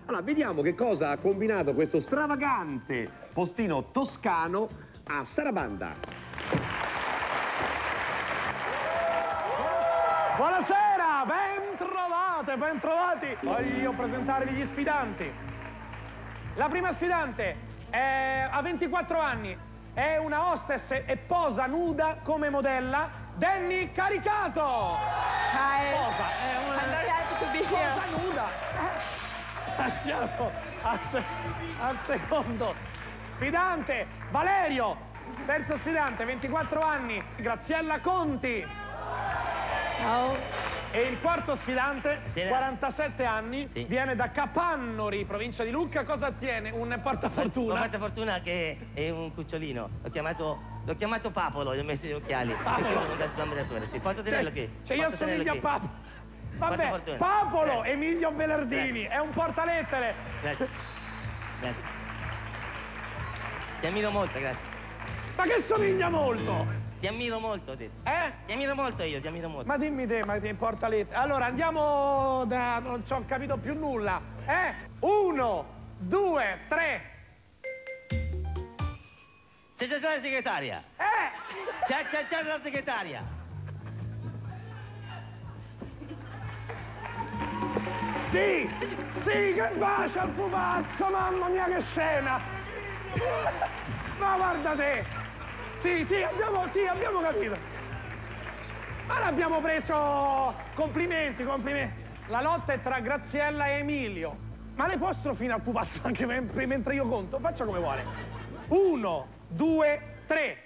Allora, vediamo che cosa ha combinato questo stravagante postino toscano a Sarabanda. Buonasera, ben trovati. Voglio presentarvi gli sfidanti. La prima sfidante ha 24 anni, è una hostess e posa nuda come modella, Danny Caricato. Hi. Posa, I'm very happy to be here. posa nuda. Passiamo al secondo sfidante, Valerio. Terzo sfidante, 24 anni, Graziella Conti. Ciao. E il quarto sfidante, 47 anni, Sì. viene da Capannori, provincia di Lucca. Cosa tiene? Un portafortuna? Un portafortuna che è un cucciolino. L'ho chiamato Papolo, gli ho messo gli occhiali. Papolo? Perché sono un gastronometratore. Sì, posso tenerlo qui? Cioè io Posso tenerlo somiglio a qui? Papolo. Vabbè, Portafortuna. Papolo Emilio Belardini, è un portalettere. Grazie. Grazie. Ti ammiro molto, grazie. Ma che somiglia molto? Ti ammiro molto, ho detto. Ti ammiro molto io, ti ammiro molto. Ma dimmi te, ma ti importa lettere. Allora andiamo da... non ci ho capito più nulla. 1, 2, 3. C'è la segretaria. C'è la segretaria. Sì, che bacia il pupazzo, mamma mia che scena. Ma guarda te. Sì, abbiamo capito. Ma l'abbiamo preso... Complimenti. La lotta è tra Graziella e Emilio. Ma le posso fino al pupazzo anche mentre io conto? Faccia come vuole. 1, 2, 3.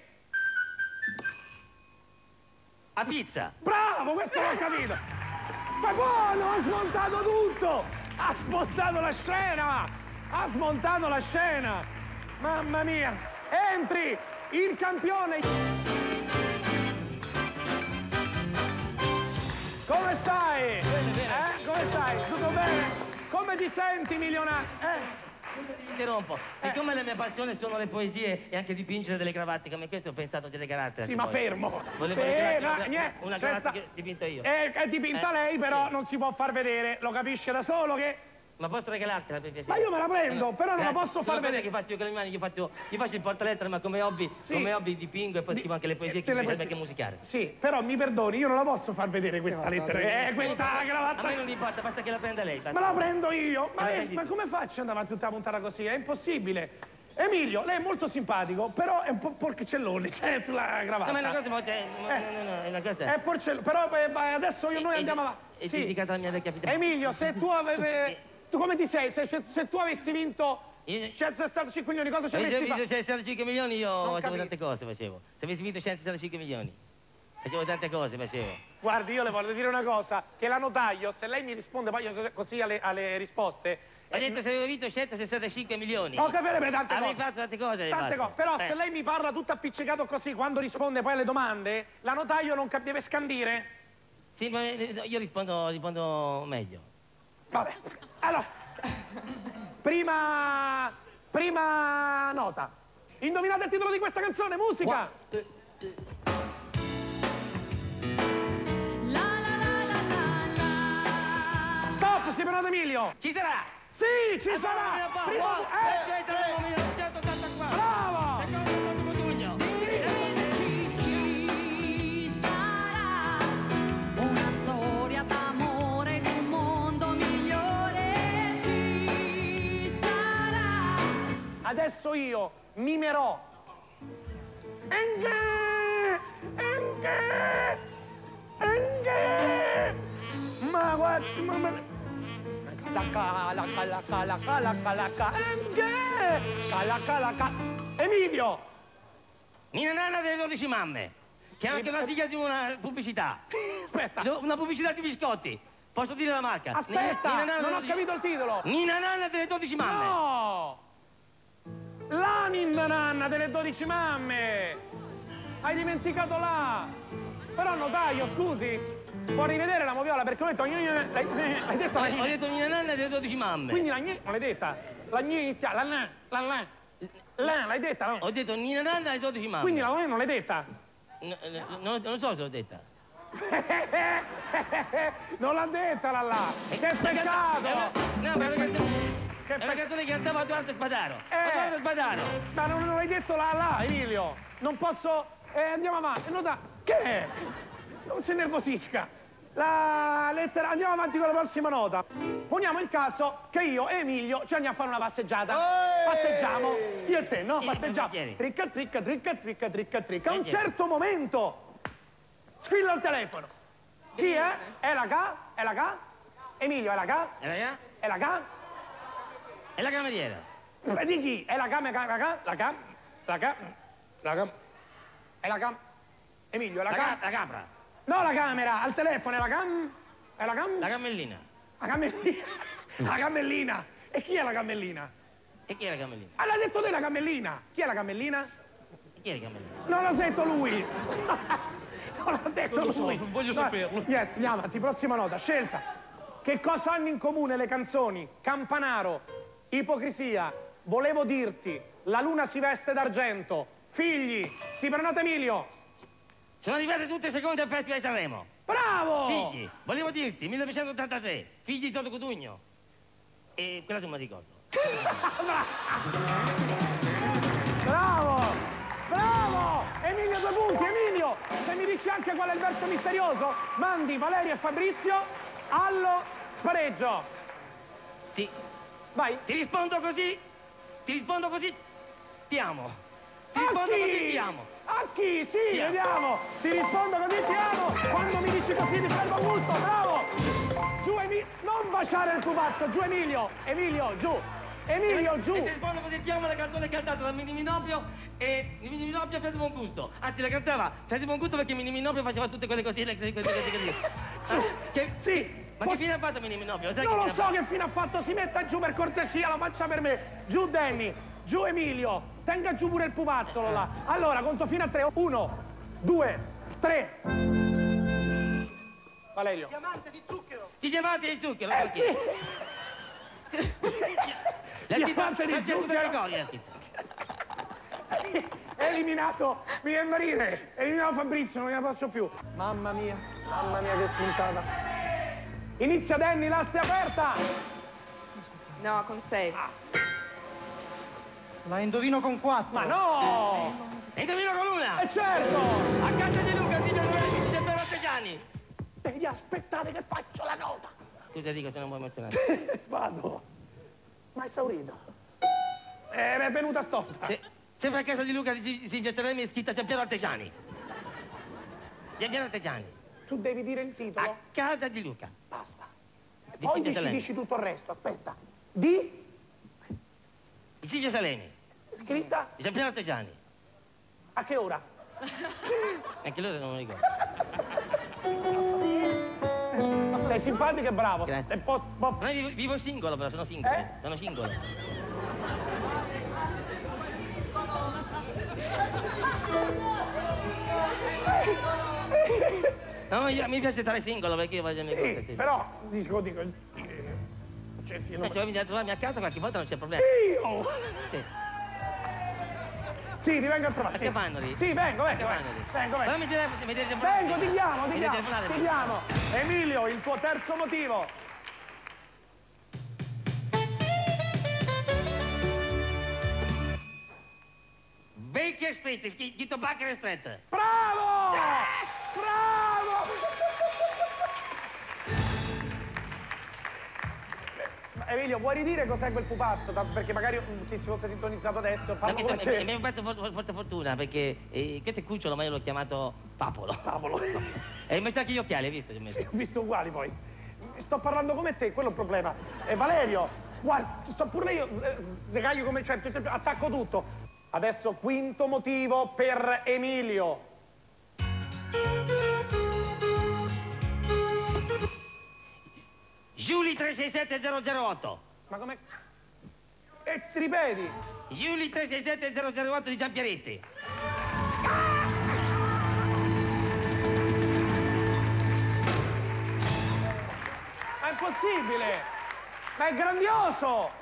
A pizza. Bravo, questo l'ho capito. Ma buono, ha smontato tutto. Ha smontato la scena. Mamma mia. Entri, il campione. Come stai? Come stai? Tutto bene? Come ti senti, milionario? Ti interrompo. Siccome la mia passione sono le poesie e anche dipingere delle cravatte, come questo ho pensato di regalartela. Sì, ma fermo. Volevo una cravatta che ho dipinto io. È dipinta lei, però sì. non si può far vedere. Lo capisce da solo che... Ma posso regalartela per piacere? Ma io me la prendo, però non la posso far vedere. Che faccio io con le mani, io faccio il portalettere, ma come hobby dipingo e poi scrivo anche le poesie che mi piace anche musicare. Sì, però mi perdoni, io non la posso far vedere questa lettera. Questa cravatta. A me non importa, basta che la prenda lei. Me la prendo io. Ma come faccio ad andare avanti tutta la puntata così? È impossibile. Emilio, lei è molto simpatico, però è un po' porcellone, cioè sulla cravatta. No, ma è una cosa, è una cosa. È porcellone, però adesso noi andiamo avanti. È dedicata alla mia vecchia fidanzata. Emilio, se tu avevi... Tu come ti sei? Se tu avessi vinto 165 milioni, cosa ci avresti fatto? Se avessi vinto 165 milioni io facevo tante cose, facevo. Se avessi vinto 165 milioni, facevo tante cose, facevo. Guardi, io le voglio dire una cosa, che la notaio, se lei mi risponde poi così alle risposte... Ho detto se avevo vinto 165 milioni. Ho capito per tante cose. Avevi fatto tante cose. Tante cose, però se lei mi parla tutto appiccicato così, quando risponde poi alle domande, la notaio non deve scandire? Sì, ma io rispondo meglio. Vabbè, allora, prima nota. Indovinate il titolo di questa canzone, musica! Stop, si è fermato Emilio! Ci sarà! Sì, ci sarà! Bravo! Adesso io mimerò. Ma guarda, Emilio! Nina Nanna delle 12 mamme, che è anche una sigla di una pubblicità. Aspetta. Una pubblicità di biscotti. Posso dire la marca? Aspetta, non ho capito il titolo. Nina Nanna delle 12 mamme. No! La Ninna Nanna delle 12 mamme! Hai dimenticato là! Però notaio, scusi, può rivedere la moviola perché ho detto... L'hai detto la Ho detto Nina Nanna delle 12 mamme. Quindi la non l'hai detta? La iniziale, l'hai detta? No? Ho detto Nina Nanna delle 12 mamme. Quindi la non l'hai detta? Non so se l'ho detta. Non l'ha detta la là! Che peccato! No, perché... che È una canzone che cantava Edoardo Spadaro. Edoardo Spadaro. Ma non l'hai detto là, Emilio. Non posso... andiamo avanti. Che è? Non si nervosisca. La lettera... Andiamo avanti con la prossima nota. Poniamo il caso che io e Emilio ci andiamo a fare una passeggiata. Passeggiamo. Io e te, no? Passeggiamo. Tricca, tricca, tricca, tricca, tricca, tricca. A un certo momento squilla il telefono. Chi è? È la K? È la K? Emilio, è la K? È la K? È la K? È la cameriera. Di chi? È la K? La K? La K? La K? La K? È la K? Emilio, è la K? La capra. No, la camera, al telefono, è la cam? È la cam? La cammellina. La cammellina. La cammellina. E chi è la cammellina? E chi è la cammellina? Ah, l'ha detto te la cammellina. Chi è la cammellina? E chi è la cammellina? Non l'ha detto lui. Non l'ha detto Non lo so, lui. non voglio saperlo. Niente, andiamo avanti, prossima nota, scelta. Che cosa hanno in comune le canzoni? Campanaro, ipocrisia, volevo dirti, la luna si veste d'argento, figli, si prenota Emilio. Sono arrivate tutte seconde al Festival di Sanremo. Bravo! Figli, volevo dirti, 1983, figli di Toto Cutugno. E quella tu mi ricordo. Bravo! Bravo! Emilio, 2 punti, Emilio! Se mi dici anche qual è il verso misterioso, mandi Valerio e Fabrizio allo spareggio. Vai. Ti rispondo così, ti amo. Ti rispondo così, ti amo. A chi? Sì, Ti amo. vediamo! Ti rispondo così, ti amo! Quando mi dici così ti prendo un multo, bravo! Giù Emilio! Non baciare il pupazzo, giù Emilio! Emilio, giù! Emilio, giù! E ti rispondo così, ti amo, la canzone cantata da Mini Minopio e Mini Minopio e Freddy Bongusto. Anzi, la cantava Freddy Bongusto perché Mini Minopio faceva tutte quelle cosine, Sì! Ma che fine ha fatto Mini Minopio? Sai Non che lo so che fine ha fatto, si metta giù per cortesia, la faccia per me! Giù Danny! Giù Emilio! Tenga giù pure il pupazzolo là! Allora, conto fino a 3. 1, 2, 3. Valerio. Diamante di zucchero, Sì. Diamante di zucchero. Eliminato Miguel Marine, eliminato Fabrizio, non ne posso più. Mamma mia che puntata. Inizia Danny, l'aste aperta. No, con 6. La indovino con 4. Ma no! E indovino con una! Certo! A casa di Luca, figlio di Giuseppe Artigiani! Devi aspettare che faccio la nota. Tu ti dico se non vuoi emozionare. Vado. Ma è esaurito. È venuta storta. Sempre a casa di Luca di Silvia Ceremi è scritta Giampiero Artigiani. Giampiero Artigiani. Tu devi dire il titolo. A casa di Luca. Basta. Di Poi Silvia Salemi. dici tutto il resto, aspetta. Di? Di Silvia Salemi. Scritta? Di Giampiero Artigiani. A che ora? Anche loro non lo ricordo. Sei simpatico e bravo. Grazie. E Ma io vivo singolo però, sono singolo. Eh? Sono singolo. No, mi piace stare singolo perché io voglio le mie cose. sì, però dico cioè, Se vuoi venire a trovarmi a casa qualche volta non c'è problema. io! Sì. Sì, ti vengo a trovare. Ma che fanno lì? Sì, vengo. Che fanno lì? Vengo. Però mi devi telefonare. Vengo, ti chiamo. Mi devi telefonare. Ti chiamo. Emilio, il tuo terzo motivo. Baker Street, scritto Baker Street. Bravo! Bravo! Emilio, vuoi ridire cos'è quel pupazzo? Perché magari chi si fosse sintonizzato adesso fanno come te. Mi ha fatto forte fortuna perché questo è cucciolo, ma io l'ho chiamato Papolo. Papolo. E mi messo anche gli occhiali, hai visto? Sì, ho visto uguali poi. Sto parlando come te, quello è il problema. Valerio, guarda, sto pure io, regaglio come cioè, attacco tutto. Adesso quinto motivo per Emilio. Giuli 367008. Ma come? E ti ripeti? Giuli 367008 di Giampiaretti. Ma è impossibile! Ma è grandioso!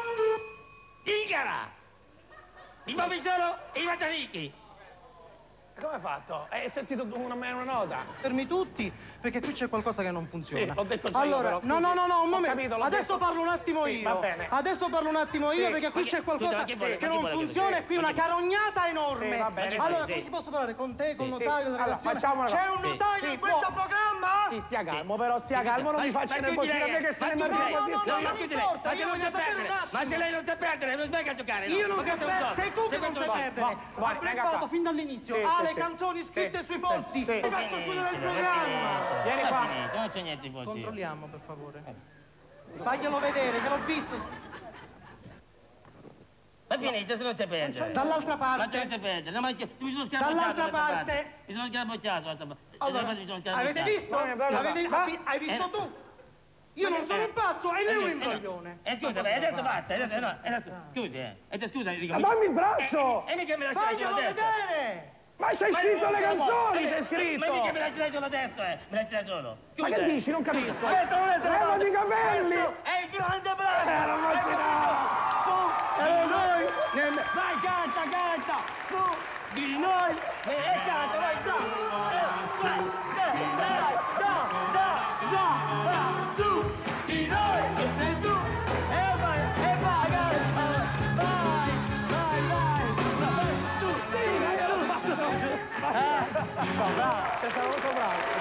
Ingara! Mi muovi solo i Matanicchi. Come hai fatto? Hai sentito una nota? Fermi tutti, perché qui c'è qualcosa che non funziona. Sì, l'ho detto già allora, io, però. no, un momento. Capito, l'ho adesso detto. parlo un attimo Sì, io. va bene. Adesso parlo un attimo io, Sì, perché qui c'è qualcosa chi che vuole non che funziona e qui una carognata enorme. Sì, va bene. Allora, Sì. come ti posso parlare? Con te, col Sì, notaio, sì. della Allora, redazione? facciamola. C'è un Sì. notaio Sì, in questo può. programma? Sì, stia calmo, però stia calmo, non mi faccia nervosire a me che se ne marca così. non importa, io voglio sapere un attimo. Ma se lei non sa perdere, non sbaglia a giocare. no? Io non Ma so questo perdere, sei tu che non sai perdere. vai, Ho venga preparato qua. fin dall'inizio. Sì, Ha sì, le sì. canzoni scritte Sì, sui sì, polsi. sì. Ti faccio chiudere il programma. Vieni qua. Non c'è niente in polsi. Controlliamo, per favore. Faglielo vedere, che l'ho visto. Ma finite, se non si perde. Dall'altra Ma parte. non si perde. No, ma mi sono schiavocciato. Dall'altra parte. Mi sono schiavocciato. Allora, avete visto? Hai visto tu? Io non sono un pazzo e lei è un imbroglione. Scusa, adesso basta. Adesso, scusi, scusa, dico. Ma dammi il braccio! E mica me la Faglielo vedere! Ma c'hai scritto le canzoni, c'hai Ma scritto! mica me la c'è solo adesso, me la c'è solo. Ma che dici? Non capisco! Questo non è Levati i capelli! È il grande bravo! Non immaginavo! Noi! Vai, canta! Su di noi! Canta, vai, già! Su di noi! E tu! E vai, vai! Su! Sei stato molto bravo!